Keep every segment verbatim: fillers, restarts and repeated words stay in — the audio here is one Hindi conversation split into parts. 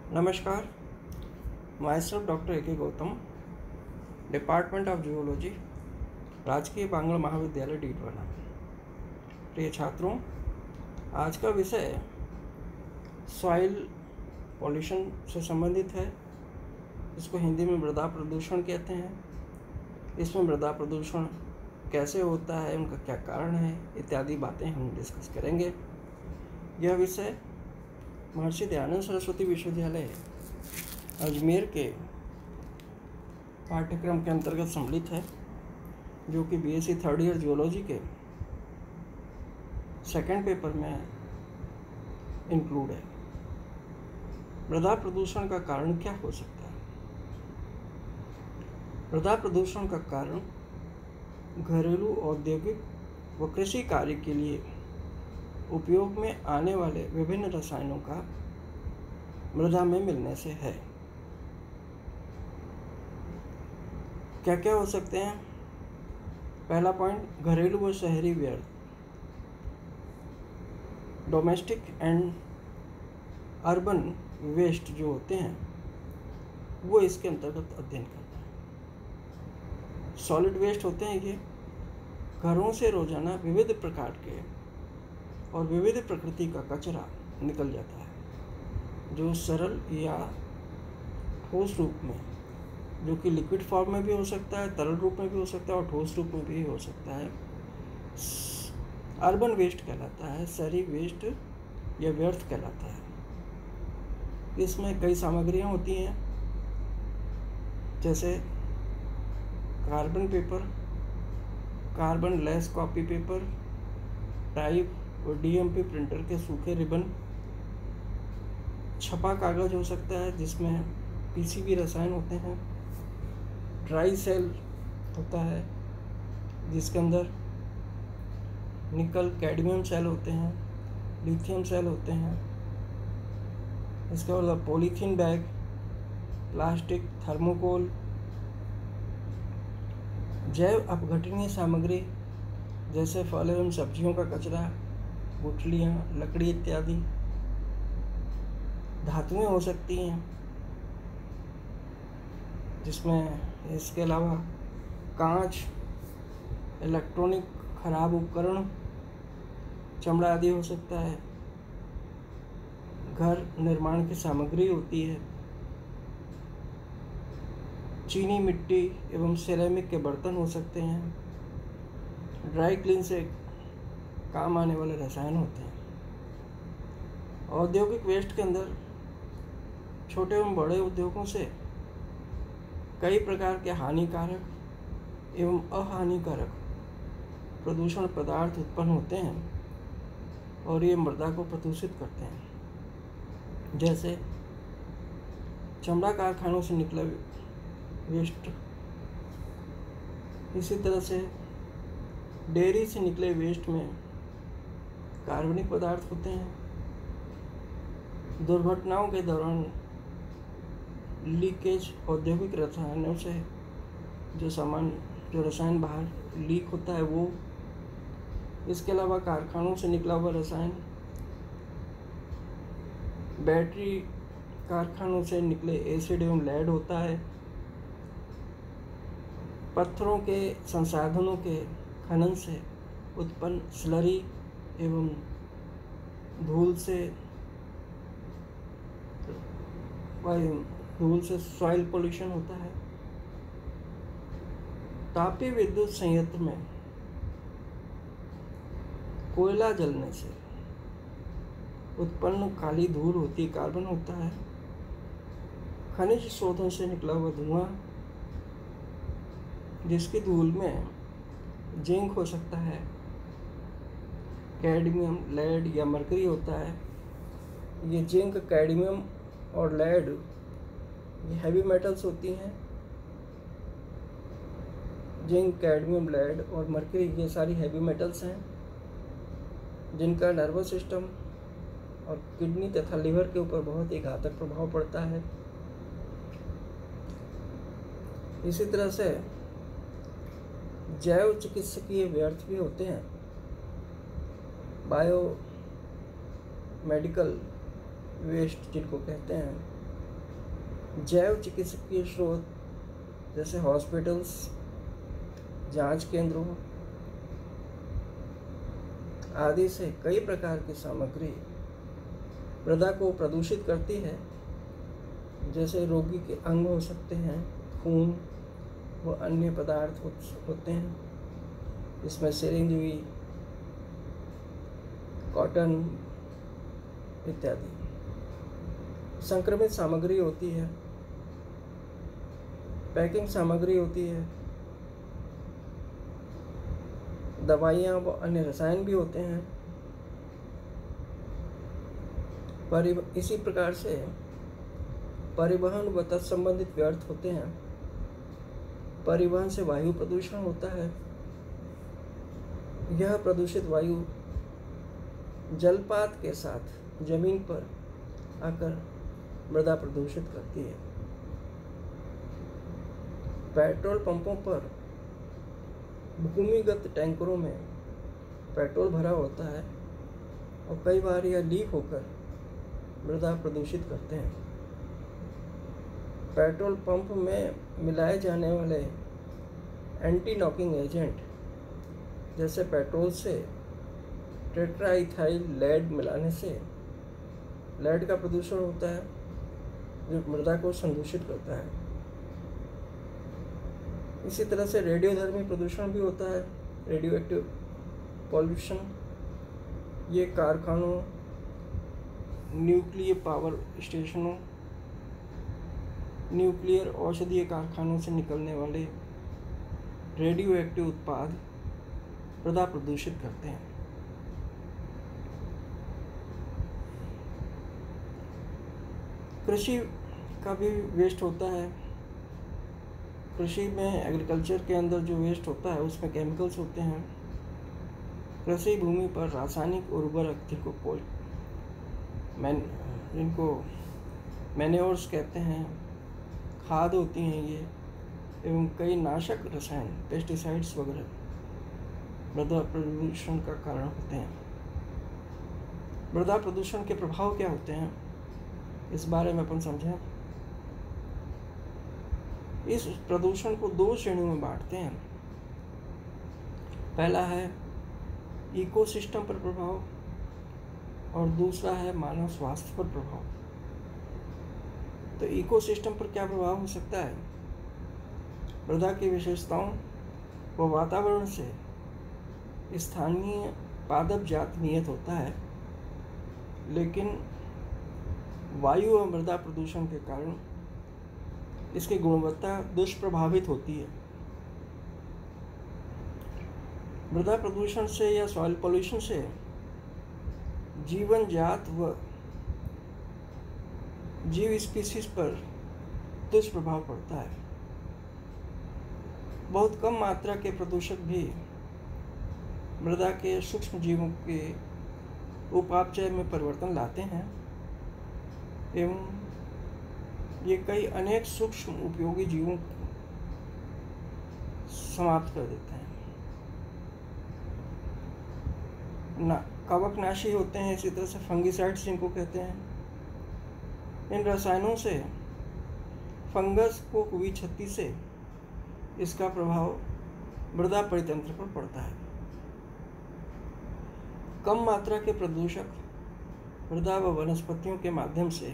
नमस्कार, माई सेल्फ डॉक्टर ए के गौतम, डिपार्टमेंट ऑफ जियोलॉजी, राजकीय बांगड़ महाविद्यालय डीडवाना। प्रिय छात्रों, आज का विषय सॉइल पॉल्यूशन से संबंधित है। इसको हिंदी में मृदा प्रदूषण कहते हैं। इसमें मृदा प्रदूषण कैसे होता है, उनका क्या कारण है, इत्यादि बातें हम डिस्कस करेंगे। यह विषय महर्षि दयानंद सरस्वती विश्वविद्यालय अजमेर के पाठ्यक्रम के अंतर्गत सम्मिलित है, जो कि बीएससी थर्ड ईयर जियोलॉजी के सेकंड पेपर में इंक्लूड है। मृदा प्रदूषण का कारण क्या हो सकता है? मृदा प्रदूषण का कारण घरेलू, औद्योगिक व कृषि कार्य के लिए उपयोग में आने वाले विभिन्न रसायनों का मृदा में मिलने से है। क्या क्या हो सकते हैं? पहला पॉइंट, घरेलू व शहरी व्यर्थ, डोमेस्टिक एंड अर्बन वेस्ट जो होते हैं वो इसके अंतर्गत अध्ययन करना है। सॉलिड वेस्ट होते हैं ये घरों से रोजाना विविध प्रकार के और विविध प्रकृति का कचरा निकल जाता है, जो सरल या ठोस रूप में, जो कि लिक्विड फॉर्म में भी हो सकता है, तरल रूप में भी हो सकता है और ठोस रूप में भी हो सकता है, अर्बन वेस्ट कहलाता है, शहरी वेस्ट या व्यर्थ कहलाता है। इसमें कई सामग्रियां होती हैं, जैसे carbon paper, carbon less copy paper, type और डीएमपी प्रिंटर के सूखे रिबन, छपा कागज हो सकता है जिसमें पीसीबी रसायन होते हैं, ड्राई सेल होता है जिसके अंदर निकल कैडमियम सेल होते हैं, लिथियम सेल होते हैं। इसके बाद पॉलीथीन बैग, प्लास्टिक, थर्मोकोल, जैव अपघटनीय सामग्री जैसे फल एवं सब्जियों का कचरा, गुठलियाँ, लकड़ी इत्यादि, धातुएं हो सकती हैं जिसमें इसके अलावा कांच, इलेक्ट्रॉनिक खराब उपकरण, चमड़ा आदि हो सकता है। घर निर्माण की सामग्री होती है, चीनी मिट्टी एवं सिरेमिक के बर्तन हो सकते हैं, ड्राई क्लीन से काम आने वाले रसायन होते हैं। औद्योगिक वेस्ट के अंदर छोटे एवं बड़े उद्योगों से कई प्रकार के हानिकारक एवं अहानिकारक प्रदूषण पदार्थ उत्पन्न होते हैं और ये मृदा को प्रदूषित करते हैं। जैसे चमड़ा कारखानों से निकला वेस्ट, इसी तरह से डेयरी से निकले वेस्ट में कार्बनिक पदार्थ होते हैं। दुर्घटनाओं के दौरान लीकेज, औद्योगिक रसायनों से जो सामान जो रसायन बाहर लीक होता है वो, इसके अलावा कारखानों से निकला हुआ रसायन, बैटरी कारखानों से निकले एसिड एवं लेड होता है, पत्थरों के संसाधनों के खनन से उत्पन्न स्लरी एवं धूल से धूल से सॉइल पोल्यूशन होता है। तापीय विद्युत संयंत्र में कोयला जलने से उत्पन्न काली धूल होती, कार्बन होता है। खनिज शोधन से निकला हुआ धुआं, जिसकी धूल में जिंक हो सकता है, कैडमियम, लेड या मरकरी होता है। ये जिंक, कैडमियम और लेड ये हैवी मेटल्स होती हैं। जिंक, कैडमियम, लेड और मरकरी ये सारी हैवी मेटल्स हैं जिनका नर्वस सिस्टम और किडनी तथा लिवर के ऊपर बहुत ही घातक प्रभाव पड़ता है। इसी तरह से जैव चिकित्सकीय व्यर्थ भी होते हैं, बायो मेडिकल वेस्ट जिनको कहते हैं, जैव चिकित्सकीय स्रोत जैसे हॉस्पिटल्स, जांच केंद्रों आदि से कई प्रकार की सामग्री मृदा को प्रदूषित करती है। जैसे रोगी के अंग हो सकते हैं, खून व अन्य पदार्थ होते हैं, इसमें सिरिंज हुई, कॉटन इत्यादि। संक्रमित सामग्री होती है, पैकिंग सामग्री होती है, दवाइयाँ व अन्य रसायन भी होते हैं। परि इसी प्रकार से परिवहन व तत्संबंधित व्यर्थ होते हैं। परिवहन से वायु प्रदूषण होता है। यह प्रदूषित वायु जलपात के साथ जमीन पर आकर मृदा प्रदूषित करती है। पेट्रोल पंपों पर भूमिगत टैंकरों में पेट्रोल भरा होता है और कई बार यह लीक होकर मृदा प्रदूषित करते हैं। पेट्रोल पंप में मिलाए जाने वाले एंटी नॉकिंग एजेंट जैसे पेट्रोल से टेट्राइथाइल लेड मिलाने से लेड का प्रदूषण होता है, जो मृदा को संदूषित करता है। इसी तरह से रेडियोधर्मी प्रदूषण भी होता है, रेडियो एक्टिव पॉल्यूशन। ये कारखानों, न्यूक्लियर पावर स्टेशनों, न्यूक्लियर औषधीय कारखानों से निकलने वाले रेडियो एक्टिव उत्पाद मृदा प्रदूषित करते हैं। कृषि का भी वेस्ट होता है। कृषि में एग्रीकल्चर के अंदर जो वेस्ट होता है उसमें केमिकल्स होते हैं। कृषि भूमि पर रासायनिक उर्वरक जिनको पोल मैन जिनको मैन्योर्स कहते हैं, खाद होती हैं ये, एवं कई नाशक रसायन, पेस्टिसाइड्स वगैरह मृदा प्रदूषण का कारण होते हैं। मृदा प्रदूषण के प्रभाव क्या होते हैं, इस बारे में अपन समझें। इस प्रदूषण को दो श्रेणियों में बांटते हैं। पहला है इकोसिस्टम पर प्रभाव और दूसरा है मानव स्वास्थ्य पर प्रभाव। तो इकोसिस्टम पर क्या प्रभाव हो सकता है? मृदा की विशेषताओं व वातावरण से स्थानीय पादप जात नियत होता है, लेकिन वायु और मृदा प्रदूषण के कारण इसकी गुणवत्ता दुष्प्रभावित होती है। मृदा प्रदूषण से या सॉइल पॉल्यूशन से जीवन जात व जीव स्पीसीज पर दुष्प्रभाव पड़ता है। बहुत कम मात्रा के प्रदूषक भी मृदा के सूक्ष्म जीवों के उपापचय में परिवर्तन लाते हैं एवं ये कई अनेक सूक्ष्म उपयोगी जीवों को समाप्त कर देते हैं। ना कवकनाशी होते हैं, इसी तरह से फंगिसाइड्स जिनको कहते हैं। इन रसायनों से फंगस को हुई क्षति से इसका प्रभाव मृदा परितंत्र पर पड़ता है। कम मात्रा के प्रदूषक मृदा व वनस्पतियों के माध्यम से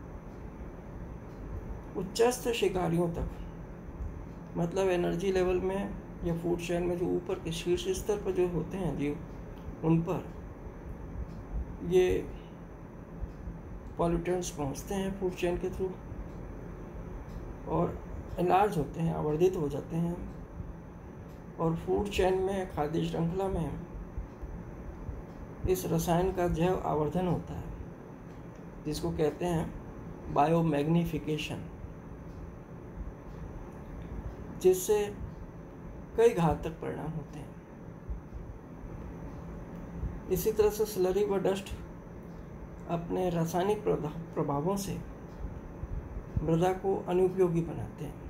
उच्चस्थ शिकारियों तक, मतलब एनर्जी लेवल में या फूड चेन में जो ऊपर के शीर्ष स्तर पर जो होते हैं जीव, उन पर ये पॉल्यूटेंट्स पहुंचते हैं फूड चेन के थ्रू और एनलार्ज होते हैं, आवर्धित हो जाते हैं। और फूड चेन में, खाद्य श्रृंखला में इस रसायन का जैव आवर्धन होता है, जिसको कहते हैं बायोमैग्निफिकेशन, जिससे कई घातक परिणाम होते हैं। इसी तरह से स्लरी व डस्ट अपने रासायनिक प्रभावों से मृदा को अनुपयोगी बनाते हैं।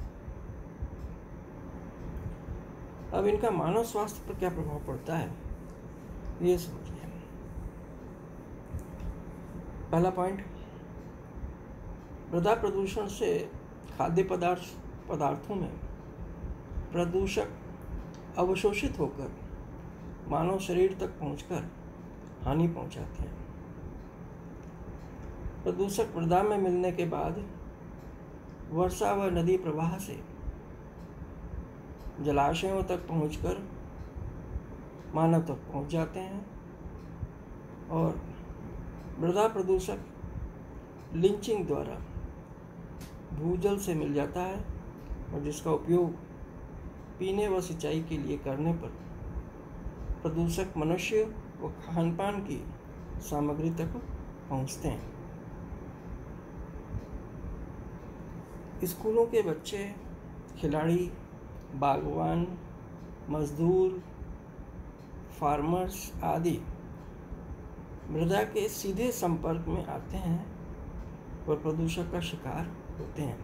अब इनका मानव स्वास्थ्य पर क्या प्रभाव पड़ता है, ये समझिए। पहला पॉइंट, मृदा प्रदूषण से खाद्य पदार्थ पदार्थों में प्रदूषक अवशोषित होकर मानव शरीर तक पहुंचकर हानि पहुंचाते हैं। प्रदूषक मृदा में मिलने के बाद वर्षा व नदी प्रवाह से जलाशयों तक पहुंचकर मानव तक पहुंच जाते हैं और मृदा प्रदूषक लिंचिंग द्वारा भूजल से मिल जाता है और जिसका उपयोग पीने व सिंचाई के लिए करने पर प्रदूषक मनुष्य व खान पान की सामग्री तक पहुंचते हैं। स्कूलों के बच्चे, खिलाड़ी, बागवान, मजदूर, फार्मर्स आदि मृदा के सीधे संपर्क में आते हैं और प्रदूषण का शिकार होते हैं।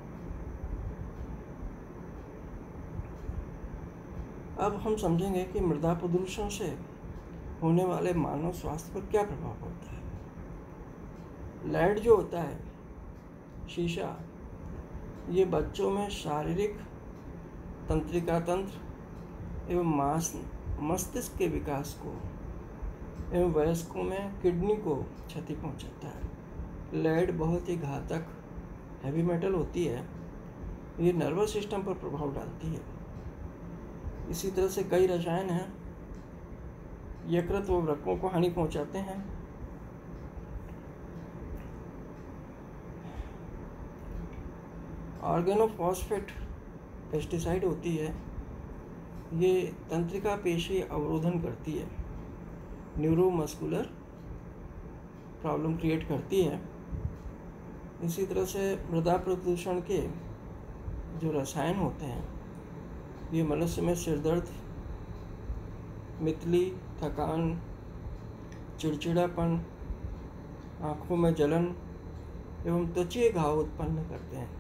अब हम समझेंगे कि मृदा प्रदूषण से होने वाले मानव स्वास्थ्य पर क्या प्रभाव पड़ता है। लेड जो होता है, शीशा, ये बच्चों में शारीरिक, तंत्रिका तंत्र एवं मांस मस्तिष्क के विकास को एवं वयस्कों में किडनी को क्षति पहुंचाता है। लेड बहुत ही घातक हैवी मेटल होती है, ये नर्वस सिस्टम पर प्रभाव डालती है। इसी तरह से कई रसायन हैं, यकृत व वृक्कों को हानि पहुंचाते हैं। ऑर्गेनोफॉस्फेट पेस्टिसाइड होती है, ये तंत्रिका पेशी अवरोधन करती है, न्यूरोमस्कुलर प्रॉब्लम क्रिएट करती है। इसी तरह से मृदा प्रदूषण के जो रसायन होते हैं, ये मनुष्य में सिरदर्द, मितली, थकान, चिड़चिड़ापन, आँखों में जलन एवं त्वचीय घाव उत्पन्न करते हैं।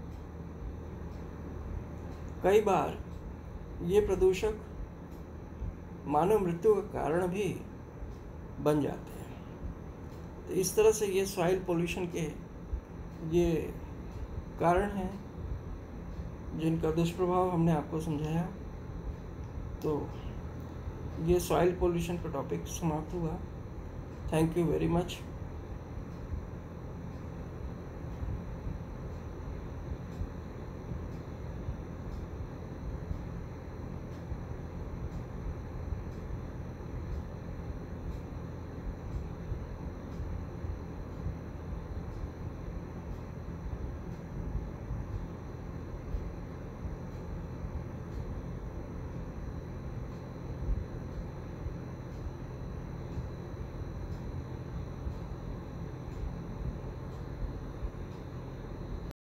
कई बार ये प्रदूषक मानव मृत्यु का कारण भी बन जाते हैं। तो इस तरह से ये सॉइल पोल्यूशन के ये कारण हैं जिनका दुष्प्रभाव हमने आपको समझाया। तो ये सॉइल पोल्यूशन का टॉपिक समाप्त हुआ। Thank you very much.